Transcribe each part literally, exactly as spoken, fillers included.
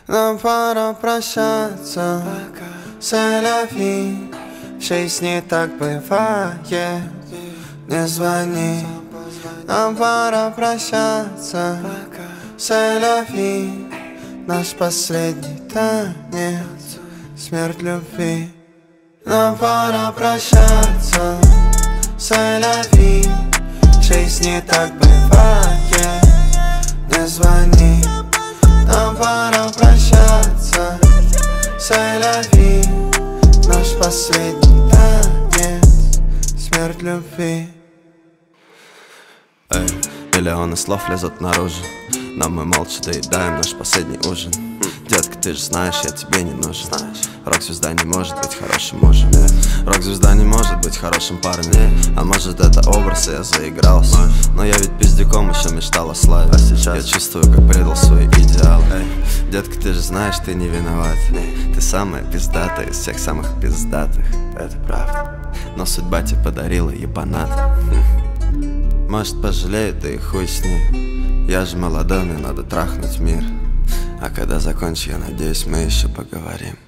Нам пора прощаться, сэляфи. В жизни так бывает, не звони. Нам пора прощаться, сэляфи. Наш последний танец, смерть любви. Нам пора прощаться, сэляфи. В жизни так бывает, не звони. Нам пора прощаться, сэляфи. Наш последний танец, смерть любви. Эй, миллионы слов лезут наружу, но мы молча доедаем наш последний ужин. Детка, ты же знаешь, я тебе не нужен. Рок-звезда не может быть хорошим мужем. Рок-звезда не может быть хорошим парнем. А может, это образ, и я заигрался. Но я ведь пиздюком еще мечтал о славе. А сейчас я чувствую, как предал свои идеалы. Эй, детка, ты же знаешь, ты не виноват. Ты самая пиздатая из всех самых пиздатых. Это правда. Но судьба тебе подарила ебанат. Может, пожалею, да и хуй с ней. Я же молодой, мне надо трахнуть мир. А когда закончу, я надеюсь, мы еще поговорим.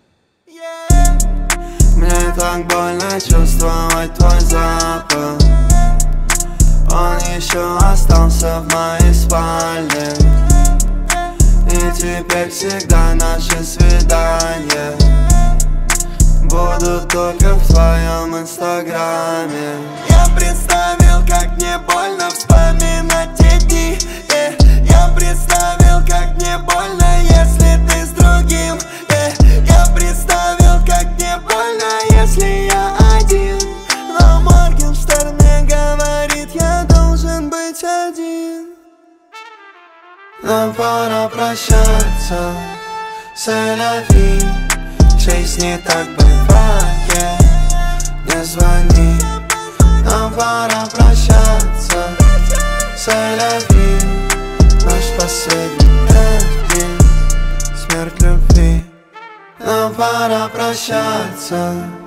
Мне так больно чувствовать твой запах. Он еще остался в моей спальне. И теперь всегда наши свидания будут только в твоем инстаграме. Я представил, как мне больно вспоминать те дни. yeah. Я представил, как мне больно, если ты с другим. yeah. Я представил, как мне больно, если я один. Но Моргенштерн мне говорит, я должен быть один. Нам пора прощаться, сэляфи. В жизни так бывает, не звони. Нам пора прощаться, сэляфи. Наш последний танец, смерть любви. Нам пора прощаться.